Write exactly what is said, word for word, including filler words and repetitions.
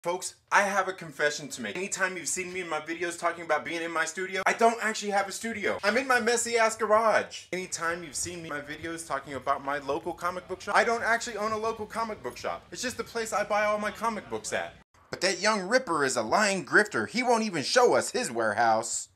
Folks, I have a confession to make. Anytime you've seen me in my videos talking about being in my studio, I don't actually have a studio. I'm in my messy ass garage. Anytime you've seen me in my videos talking about my local comic book shop, I don't actually own a local comic book shop. It's just the place I buy all my comic books at. But that young Ripper is a lying grifter. He won't even show us his warehouse.